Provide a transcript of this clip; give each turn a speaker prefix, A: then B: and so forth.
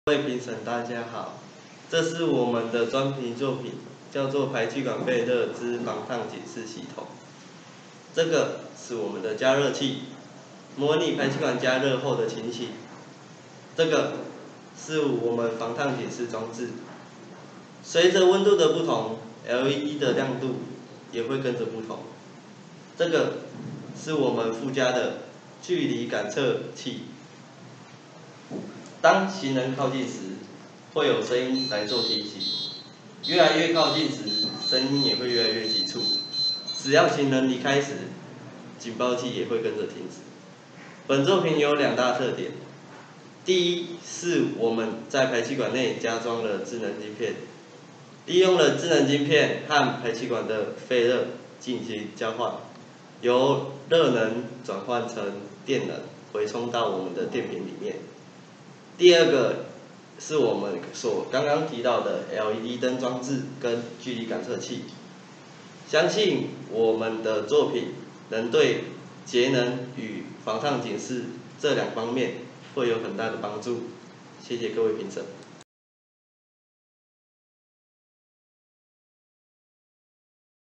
A: 各位评审大家好，这是我们的专题作品，叫做排气管废热之防烫警示系统。这个是我们的加热器，模拟排气管加热后的情形。这个是我们防烫警示装置，随着温度的不同 ，LED 的亮度也会跟着不同。这个是我们附加的距离感测器。当行人靠近时，会有声音来做提醒；越来越靠近时，声音也会越来越急促。只要行人离开时，警报器也会跟着停止。本作品有2大特点：第一是我们在排气管内加装了智能晶片，利用了智能晶片和排气管的废热进行交换，由热能转换成电能，回充到我们的电瓶里面。第二个是我们所刚刚提到的 LED 灯装置跟距离感测器，相信我们的作品能对节能与防烫警示这2方面会有很大的帮助。谢谢各位评审。